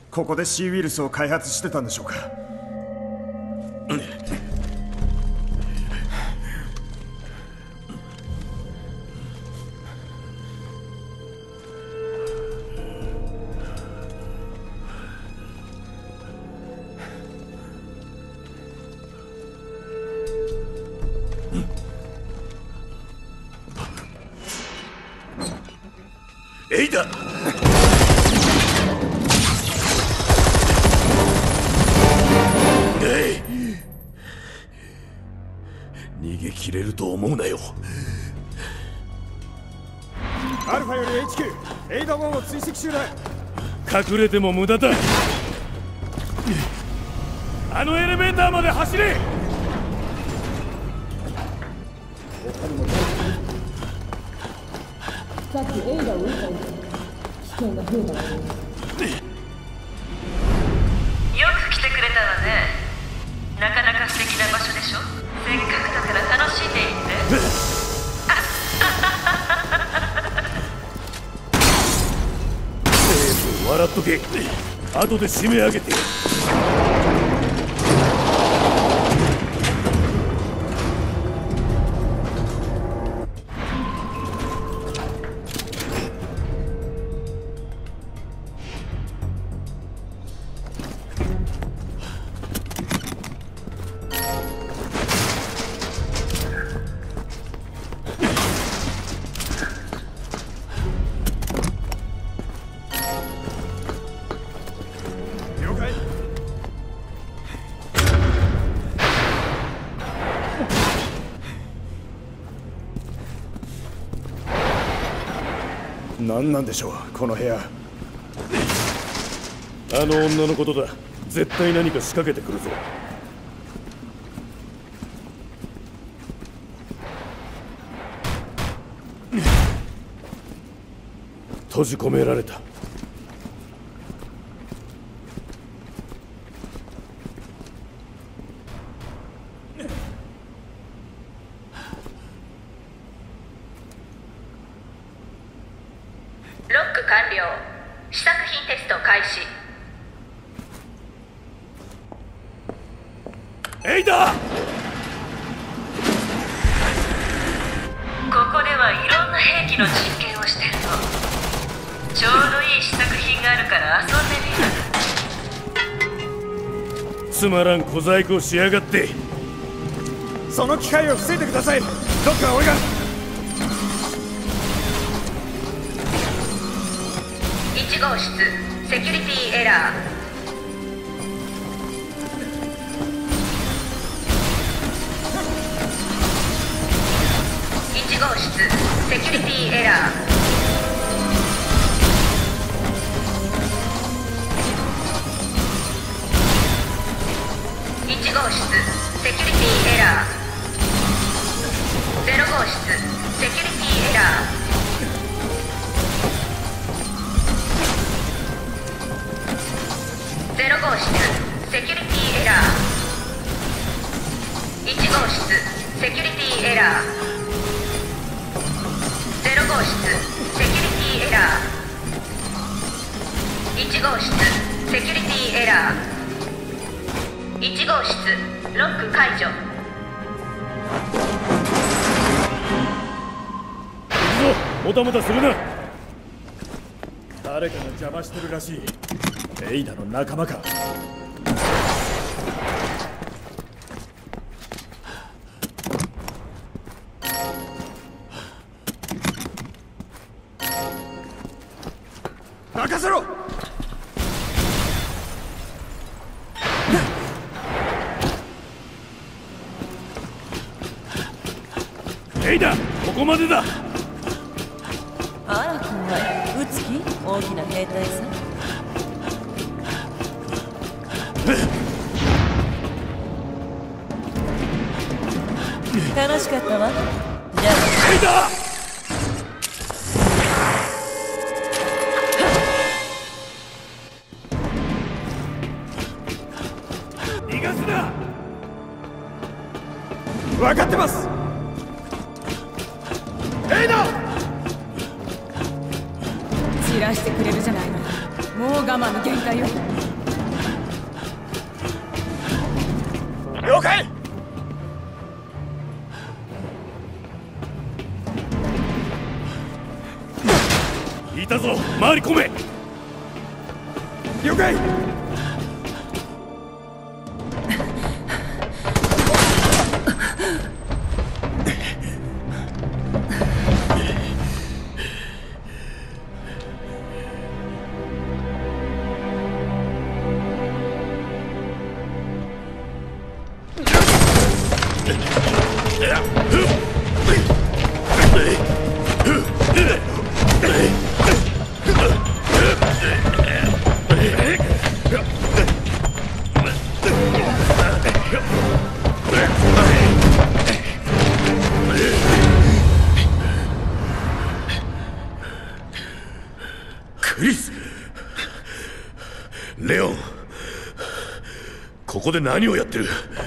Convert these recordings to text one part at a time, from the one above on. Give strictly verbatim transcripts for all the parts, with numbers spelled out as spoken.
ここで C ウイルスを開発してたんでしょうか。 エイダ、逃げ切れると思うなよ。 アルファより エイチキュー、エイダワンを追跡中だ。 隠れても無駄だ。あのエレベーターまで走れ。 さっきエイダを撃ったんです。危険が増えたわ。よく来てくれたわね。なかなか素敵な場所でしょ。せっかくだから楽しんでいって。 セーブ笑っとけ。後で締め上げて。 何なんでしょうこの部屋。 あの女のことだ。絶対何か仕掛けてくるぞ。閉じ込められた。 ロック完了。試作品テスト開始。 エイダー、 ここではいろんな兵器の実験をしてるの。ちょうどいい試作品があるから遊んでみる。 つまらん小細工をしやがって。 その機会を防いでください。どっか俺が。 いち号室セキュリティエラー。いち号室セキュリティエラー。いち号室セキュリティエラー。ゼロ号室セキュリティエラー。ゼロ号室セキュリティエラー。いち号室セキュリティエラー。ゼロ号室セキュリティエラー。いち号室セキュリティエラー。いち号室ロック解除。 行くぞ、もたもたするな。 誰かが邪魔してるらしい。エイダの仲間か。任せろ。 エイダ、ここまでだ。 あら怖い。撃つ気？大きな兵隊さん。楽しかったわ。じゃあ。 エイダ！逃がすな。 分かってます。エイダ！ 散らしてくれるじゃないの。 もう我慢の限界よ。 了解。 いたぞ、回り込め。 了解。 クリス、レオン、ここで何をやってる？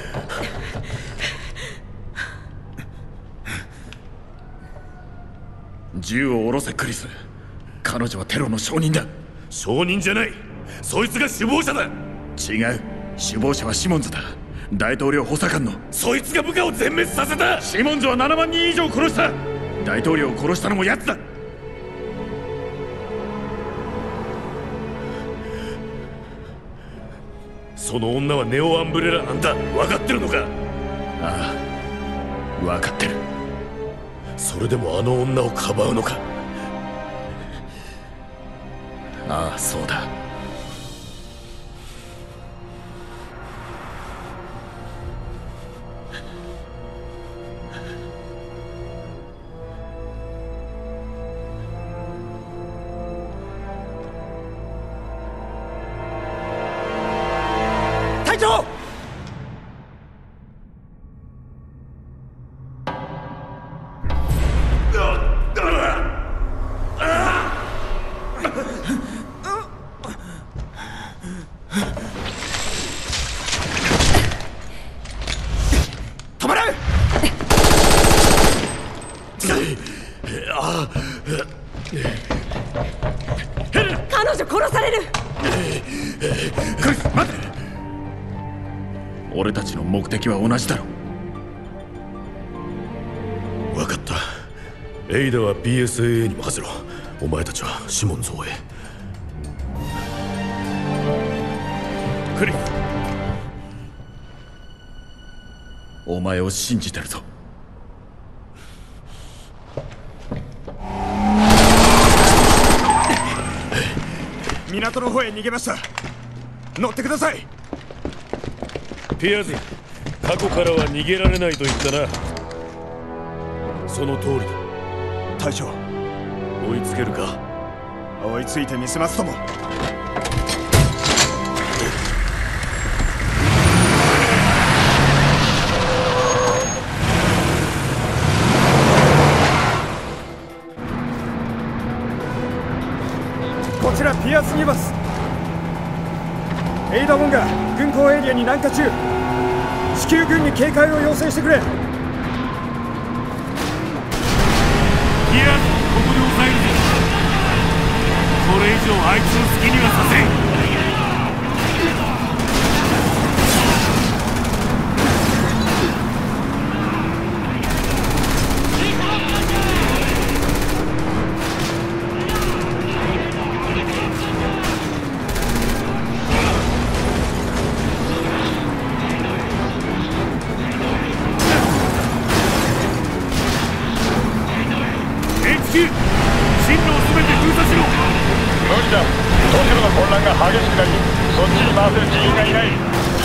銃を下ろせクリス。彼女はテロの証人だ。証人じゃない、そいつが首謀者だ。違う、首謀者はシモンズだ。大統領補佐官の。そいつが部下を全滅させた。シモンズはななまんにん以上殺した。大統領を殺したのも奴だ。その女はネオアンブレラなんだ。分かってるのか？ああ、分かってる。それでもあの女をかばうのか？ああ、そうだ。 隊長！止まれ！ 彼女殺される。 クリス、待て！俺たちの目的は同じだろ。分かった。エイダは ピーエスエーエー に任せろ。お前たちはシモンズを追え。クリス、お前を信じてるぞ。 港の方へ逃げました。乗ってください。 ピアーズ、過去からは逃げられないと言ったな。その通りだ。 隊長、 追いつけるか？ 追いついてみせますとも。こちらピアースニューバス。エイダモンが軍港エリアに南下中。地球軍に警戒を要請してくれ。 ピアーズ、ここで抑えるぞ。これ以上あいつの好きにはさせん。進路を全て封鎖しろ。 無理だ。都市部の混乱が激しくなり、そっちに回せる人員がいない。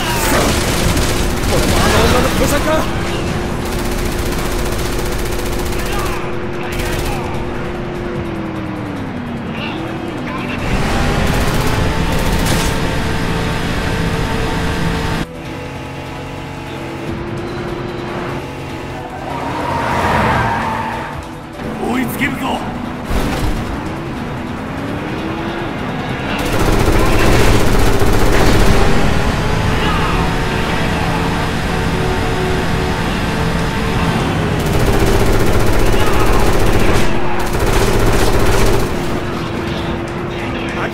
俺もあの女の殺さか。 追いつけるぞ。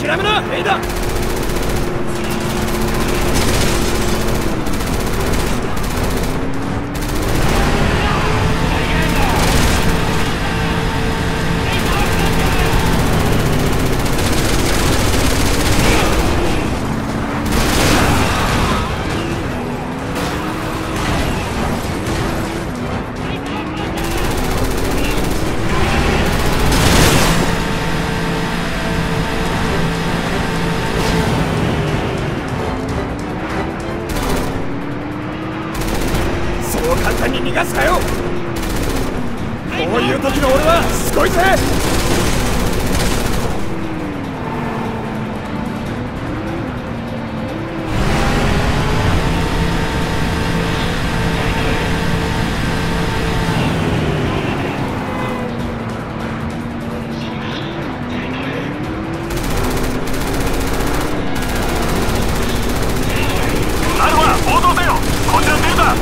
諦めなエイダ。簡単に逃がすかよ。こういう時の俺はすごいぜ。 アルファ応答せよ。こちらデルタ。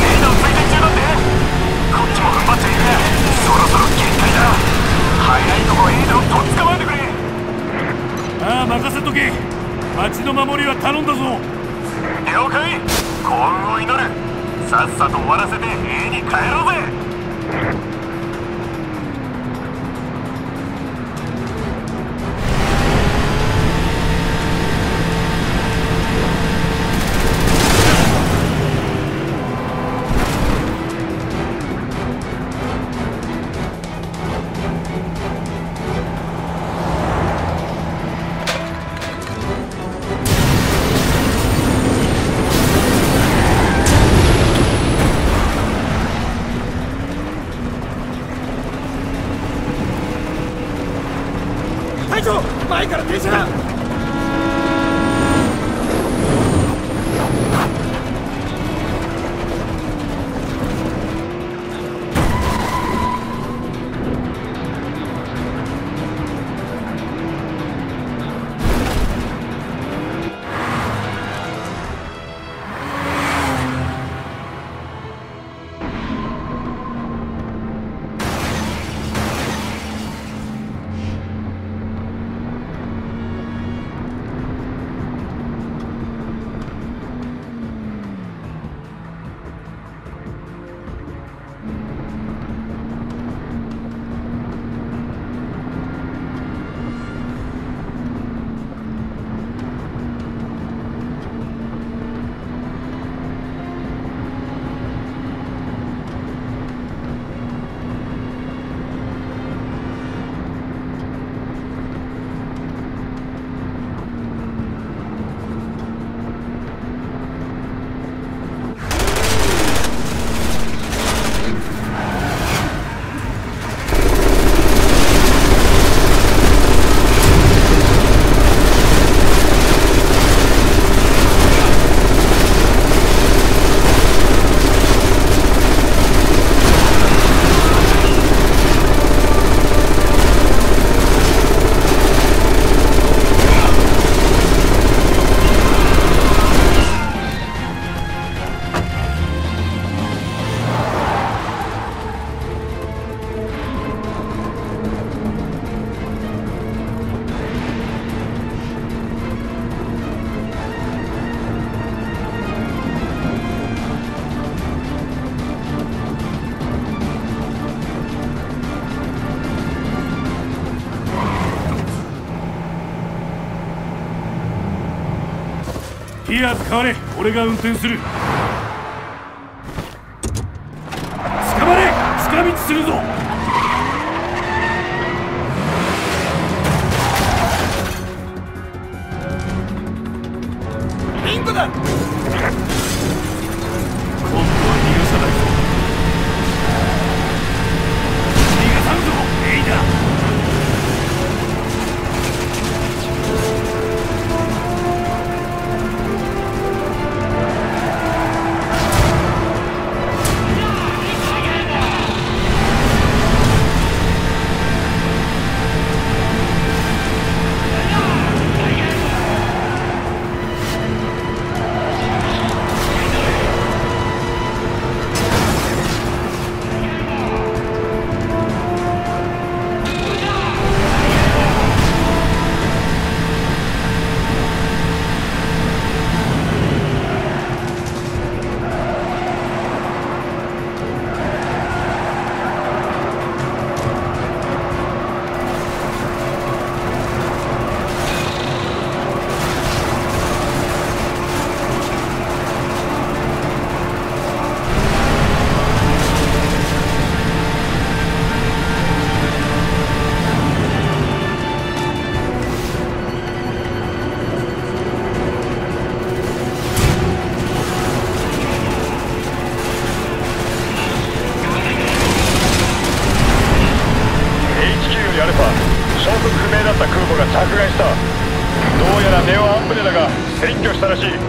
ああ、任せとけ。町の守りは頼んだぞ。 了解。幸運を祈る。さっさと終わらせて家に帰ろうぜ。 隊長、前から停車だ。 ピアーズ代われ。俺が運転する。捕まれ。近道するぞ。 リンゴだ。 今度は逃がさないぞ。逃がさんぞエイダ。 空母が着岸した。どうやらネオアンブレラが占拠したらしい。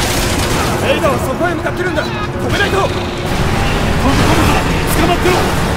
レイダーはそこへ向かってるんだ。止めないと。 捕まってろ。